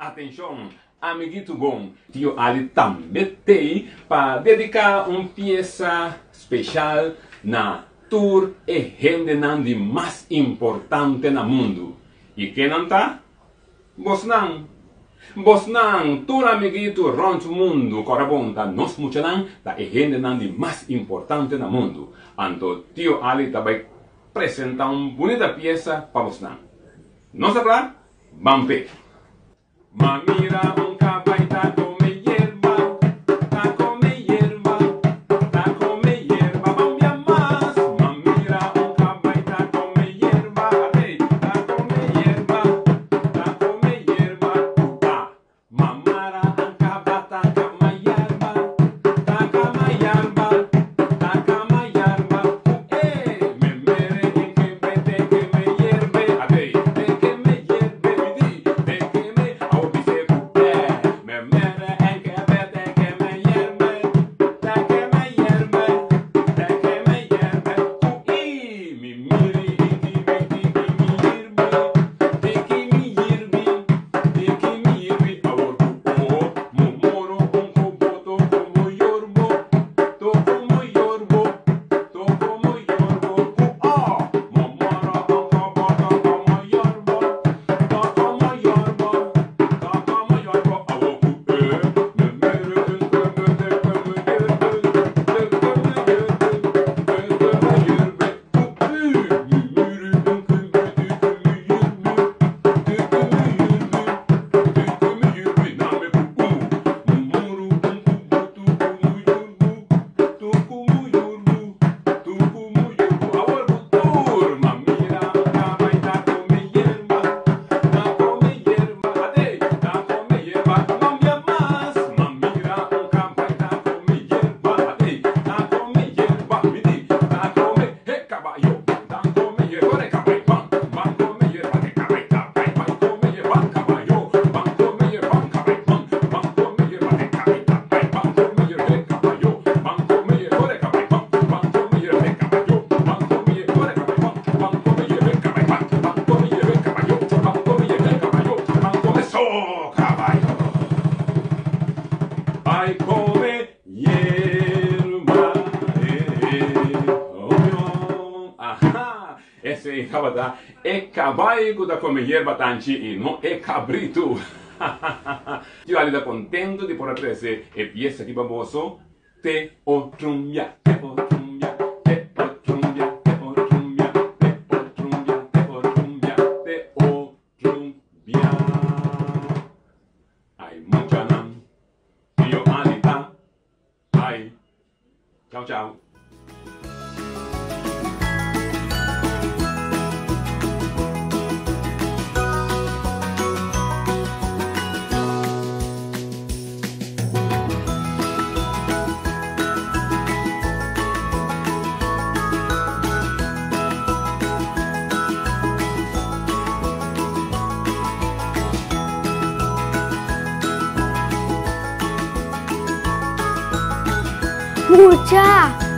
atenção, amiguito bom. Tio Ali também tem para dedicar uma peça especial na tour e gente mais importante no mundo. E quem não tá? Bosnan, tour amiguito ronde o mundo, corabonta, nós muchanan, da gente mais importante no mundo. Então, tio Ali vai apresentar uma bonita peça para Bosnan. Não se claro? Vamos ver. Mamira un cabaita come hierba, ta come hierba, ta come hierba, bambia más. Mamira un cabaita come hierba, hey, ta come hierba, ta. Mamara un cabata cama hierba, ta cama hierba, ta cama hierba. Me mere en que vete que me hierbe, hey, de que me hierbe, de que me Esse cabada é caballo da come hierba tanchi e não é cabrito. Eu ali da contento de poder trazer a peça que vamos te otrumia, te otrumia, te otrumia, te otrumia, te otrumia, te otrumia, te otrumia. Ai, muchanan, TIO ALI tá. Ai, tchau, tchau. Mucha!